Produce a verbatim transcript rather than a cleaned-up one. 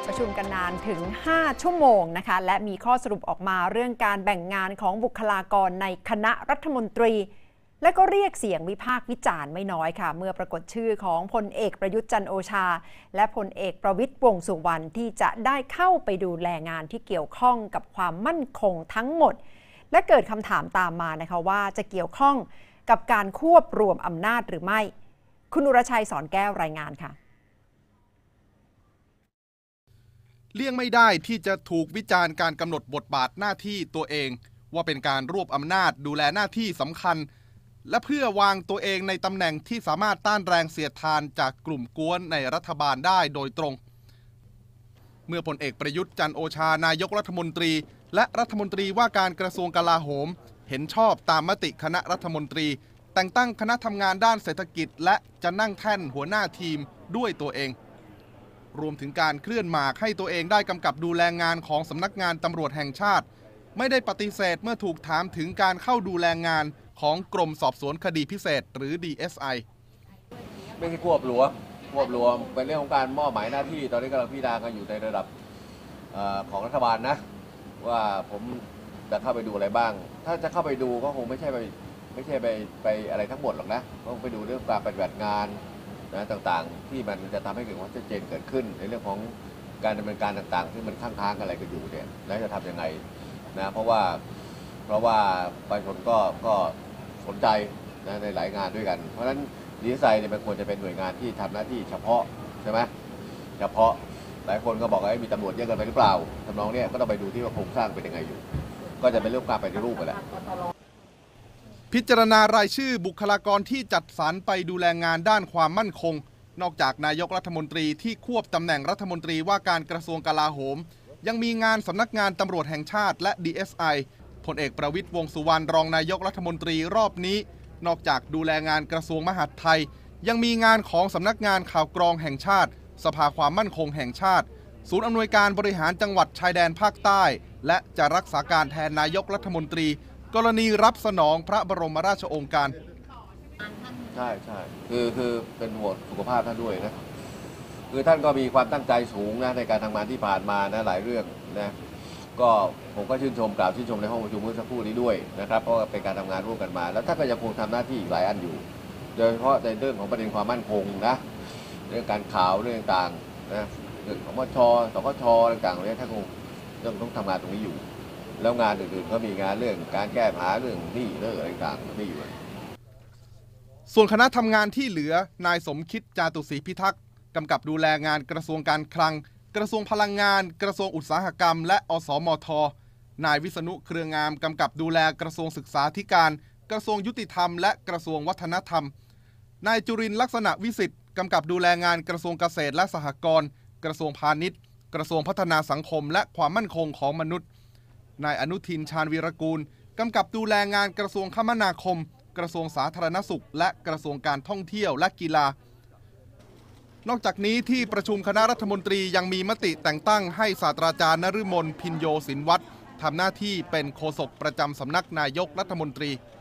ประชุมกันนานถึงห้าชั่วโมงนะคะและมีข้อสรุปออกมาเรื่องการแบ่งงานของบุคลากรในคณะรัฐมนตรีและก็เรียกเสียงวิพากษ์วิจารณ์ไม่น้อยค่ะเมื่อปรากฏชื่อของพลเอกประยุทธ์จันทร์โอชาและพลเอกประวิตรวงษ์สุวรรณที่จะได้เข้าไปดูแลงานที่เกี่ยวข้องกับความมั่นคงทั้งหมดและเกิดคำถามตามมานะคะว่าจะเกี่ยวข้องกับการควบรวมอำนาจหรือไม่คุณอุรชัยสอนแก้วรายงานค่ะเลี่ยงไม่ได้ที่จะถูกวิจารณ์การกำหนดบทบาทหน้าที่ตัวเองว่าเป็นการรวบอำนาจดูแลหน้าที่สำคัญและเพื่อวางตัวเองในตำแหน่งที่สามารถต้านแรงเสียดทานจากกลุ่มกวนในรัฐบาลได้โดยตรงเมื่อพลเอกประยุทธ์จันทร์โอชานายกรัฐมนตรีและรัฐมนตรีว่าการกระทรวงกลาโหมเห็นชอบตามมติคณะรัฐมนตรีแต่งตั้งคณะทำงานด้านเศรษฐกิจและจะนั่งแท่นหัวหน้าทีมด้วยตัวเองรวมถึงการเคลื่อนหมากให้ตัวเองได้กำกับดูแลงานของสำนักงานตำรวจแห่งชาติไม่ได้ปฏิเสธเมื่อถูกถามถึงการเข้าดูแลงานของกรมสอบสวนคดีพิเศษหรือ ดี เอส ไอไม่ใช่ควบรวมควบรวมเป็นเรื่องของการมอบหมายหน้าที่ตอนนี้กำลังพิจารณากันอยู่ในระดับของรัฐบาลนะว่าผมจะเข้าไปดูอะไรบ้างถ้าจะเข้าไปดูก็คงไม่ใช่ไปไม่ใช่ไปไปอะไรทั้งหมดหรอกนะต้องไปดูเรื่องการปฏิบัติงานนะต่างๆที่มันจะทำให้เกิดความชัดเจนเกิดขึ้นในเรื่องของการดำเนินการต่างๆที่มันค้างๆอะไรกันอยู่เนี่ยแล้วจะทำยังไงนะเพราะว่าเพราะว่าประชาชนก็ก็สนใจนะในหลายงานด้วยกันเพราะฉะนั้น ดี เอส ไอ เนี่ยมันควรจะเป็นหน่วยงานที่ทำหน้าที่เฉพาะใช่ไหมเฉพาะหลายคนก็บอกว่ามีตำรวจเยอะเกินไปหรือเปล่าทำนองนี้ก็ต้องไปดูที่ว่าโครงสร้างเป็นยังไงอยู่ก็จะเป็นเรื่องการปฏิรูปไปแหละพิจารณารายชื่อบุคลากรที่จัดสรรไปดูแลงานด้านความมั่นคงนอกจากนายกรัฐมนตรีที่ควบตำแหน่งรัฐมนตรีว่าการกระทรวงกลาโหมยังมีงานสำนักงานตำรวจแห่งชาติและ ดี เอส ไอ พลเอกประวิตรวงษ์สุวรรณรองนายกรัฐมนตรีรอบนี้นอกจากดูแลงานกระทรวงมหาดไทยยังมีงานของสำนักงานข่าวกรองแห่งชาติสภาความมั่นคงแห่งชาติศูนย์อำนวยการบริหารจังหวัดชายแดนภาคใต้และจะรักษาการแทนนายกรัฐมนตรีกรณีรับสนองพระบรมราชโองการใช่ใช่คือคือเป็นห่วงสุขภาพท่านด้วยนะคือท่านก็มีความตั้งใจสูงนะในการทำงานที่ผ่านมานะหลายเรื่องนะก็ผมก็ชื่นชมกล่าวชื่นชมในห้องประชุมเมื่อสักครู่นี้ด้วยนะครับเพราะเป็นการทำงานร่วมกันมาแล้วท่านก็ยังคงทำหน้าที่อีกหลายอันอยู่โดยเฉพาะในเรื่องของประเด็นความมั่นคงนะเรื่องการข่าวเรื่องต่างๆนะเรื่องของมชสกชต่างๆเนี่ยท่านคงต้องต้องทำงานตรงนี้อยู่แล้วงานอื่นๆก็มีงานเรื่องการแก้ปัญหาเรื่องหนี้เรื่องอะไรต่างๆไม่อยู่ส่วนคณะทำงานที่เหลือนายสมคิดจาตุศรีพิทักษ์กำกับดูแลงานกระทรวงการคลังกระทรวงพลังงานกระทรวงอุตสาหกรรมและอสมทนายวิษณุเครืองามกำกับดูแลกระทรวงศึกษาธิการกระทรวงยุติธรรมและกระทรวงวัฒนธรรมนายจุรินทร์ลักษณะวิสิทธิ์กำกับดูแลงานกระทรวงเกษตรและสหกรณ์กระทรวงพาณิชย์กระทรวงพัฒนาสังคมและความมั่นคงของมนุษย์นายอนุทินชาญวีรกูลกำกับดูแลงานกระทรวงคมนาคมกระทรวงสาธารณสุขและกระทรวงการท่องเที่ยวและกีฬานอกจากนี้ที่ประชุมคณะรัฐมนตรียังมีมติแต่งตั้งให้ศาสตราจารย์นฤมลพินโยสินวัฒน์ทำหน้าที่เป็นโฆษกประจำสำนักนายกรัฐมนตรี